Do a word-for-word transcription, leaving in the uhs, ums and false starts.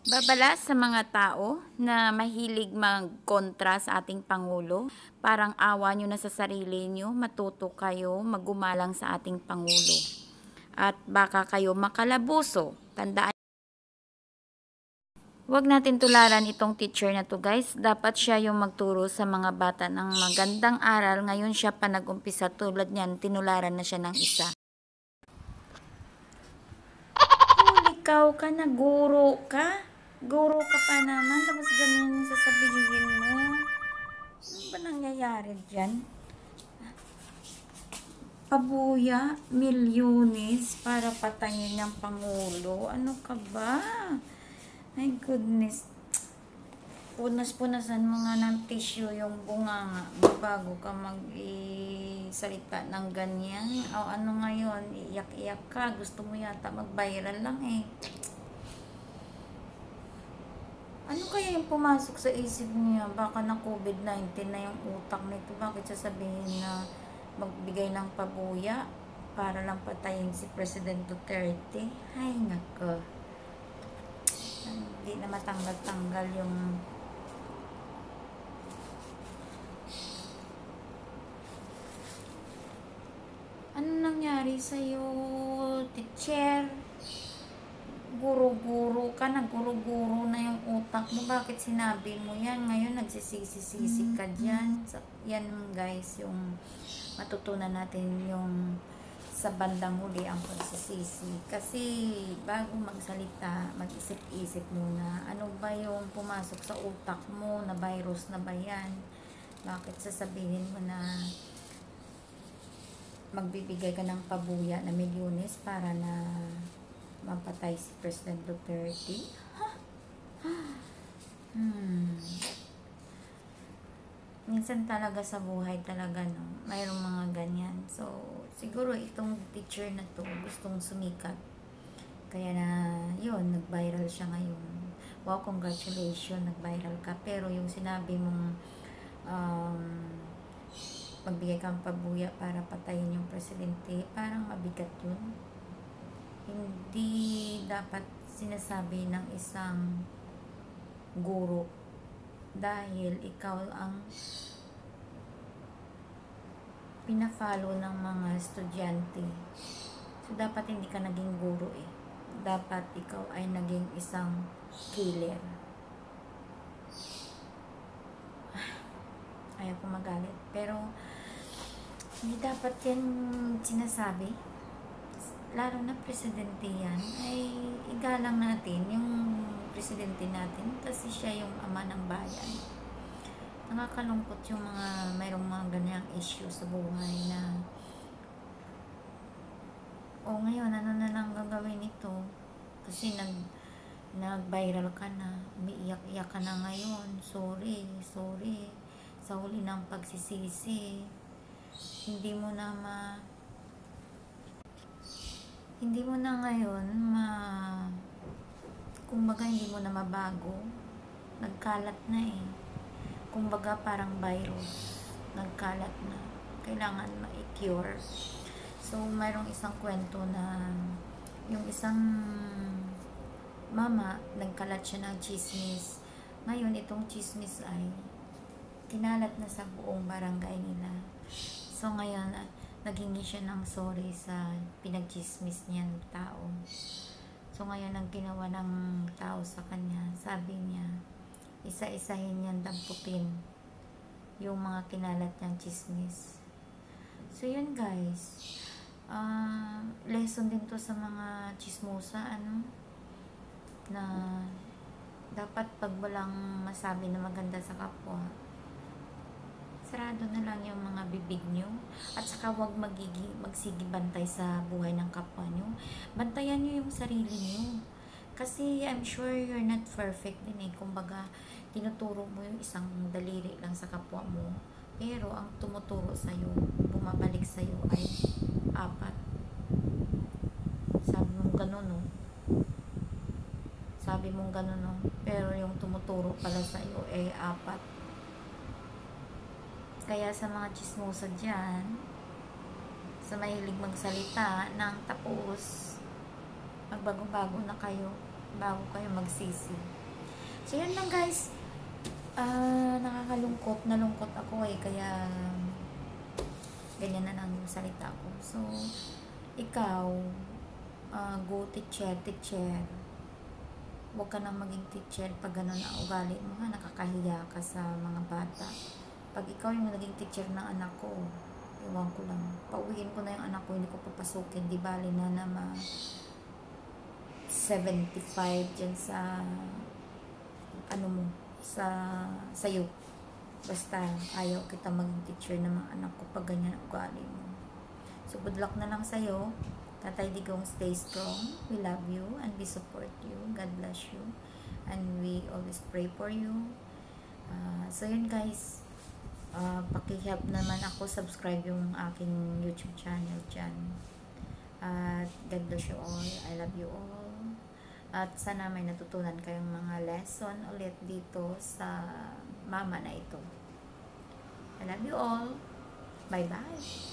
Babala sa mga tao na mahilig magkontra sa ating Pangulo, parang awa nyo na sa sarili nyo, matuto kayo magumalang sa ating Pangulo. At baka kayo makalabuso. Tandaan, huwag natin tularan itong teacher na to guys. Dapat siya yung magturo sa mga bata ng magandang aral. Ngayon siya pa nag-umpisa, tulad niyan, tinularan na siya ng isa. Ikaw ka na, guro ka? Guro ka pa naman, tapos ganyan yung sasabihin mo. Ano ba nangyayari dyan? Pabuya, milyones para patayin ng Pangulo. Ano ka ba? My goodness. Punas-punasan mo nga ng tissue yung bunganga bago ka mag-salita ng ganyan. O ano ngayon, iyak-iyak ka. Gusto mo yata mag-viral lang eh. Ano kaya yung pumasok sa isip niya? Baka na COVID nineteen na yung utak nito. Bakit sasabihin na magbigay ng pabuya para lang patayin si President Duterte? Ay, nako. Hindi na matanggal-tanggal yung ano nangyari sa'yo, teacher? Guro-guro ka na, guro-guro na yung utak mo. Bakit sinabi mo yan? Ngayon nagsisisi-sisi ka dyan. So, yan guys, yung matutunan natin yung sa bandang huli ang pagsisisi. Kasi bago magsalita, mag-isip-isip muna. Ano ba yung pumasok sa utak mo na virus na ba yan? Bakit sasabihin mo na magbibigay ka ng pabuya na milyones para na mapatay si President Duterte? Huh? Hmm. Minsan talaga sa buhay talaga, no, mayroong mga ganyan. So, siguro itong teacher na to gustong sumikat. Kaya na, yun, nag-viral siya ngayon. Wow, congratulations, nag-viral ka. Pero yung sinabi mong um, magbigay kang pabuya para patayin yung presidente, parang mabigat yun. Hindi dapat sinasabi ng isang guro dahil ikaw ang pina-follow ng mga estudyante. So, dapat hindi ka naging guro eh. Dapat ikaw ay naging isang killer. Ayaw ko magalit. Pero, hindi dapat yan sinasabi. Lalo na presidente yan, ay igalang natin yung presidente natin kasi siya yung ama ng bayan. Nakakalungkot yung mga mayroong mga ganyang issue sa buhay na o ngayon ano na lang gagawin ito kasi nag nag-viral ka na, umiiyak-iyak ka na ngayon, sorry, sorry sa huli ng pagsisisi, hindi mo na ma hindi mo na ngayon ma kumbaga hindi mo na mabago, nagkalat na eh, kumbaga parang virus, nagkalat na, kailangan ma-cure. So mayroong isang kwento na yung isang mama, nagkalat siya ng chismis. Ngayon itong chismis ay kinalat na sa buong barangay nila. So ngayon naghingi siya ng sorry sa pinag-chismis niya ng tao. So ngayon ang ginawa ng tao sa kanya, sabi niya, isa-isahin niyang damputin yung mga kinalat niyang chismis. So yun guys, uh, lesson din to sa mga chismosa, ano, na dapat pag walang masabi na maganda sa kapwa, sarado na lang yung mga bibig nyo. At saka huwag magigi, magsigi bantay sa buhay ng kapwa nyo. Bantayan nyo yung sarili nyo. Kasi I'm sure you're not perfect din eh. Kumbaga, tinuturo mo yung isang daliri lang sa kapwa mo. Pero ang tumuturo sa'yo, bumabalik sa'yo ay apat. Sabi mong ganun, no? Sabi mong ganun, no? Pero yung tumuturo pala sa'yo ay apat. Kaya sa mga chismosa dyan, sa mahilig magsalita ng tapos, magbago-bago na kayo. bago kayo magsisi. So, yun lang guys. Ah, nakakalungkot. Nalungkot ako eh. Kaya, ganyan na lang yung salita ko. So, ikaw, uh, go teacher, teacher. Huwag ka nang maging teacher pag gano'n ang ugali mo, ha? Nakakahiya ka sa mga bata. Pag ikaw yung naging teacher ng anak ko, iwan ko lang. Pauwiin ko na yung anak ko, hindi ko papasukin. Di bali na na ma seventy-five dyan sa ano mo, sa sayo. Basta ayaw kita maging teacher ng mga anak ko pag ganyan ang ugali mo. So good luck na lang sa'yo. Tatay Digong, stay strong. We love you and we support you. God bless you. And we always pray for you. Uh, so yun guys, uh, paki-help naman ako, subscribe yung aking YouTube channel dyan. At uh, God bless you all. I love you all. At sana may natutunan kayong mga lesson ulit dito sa mama na ito. I love you all. Bye bye.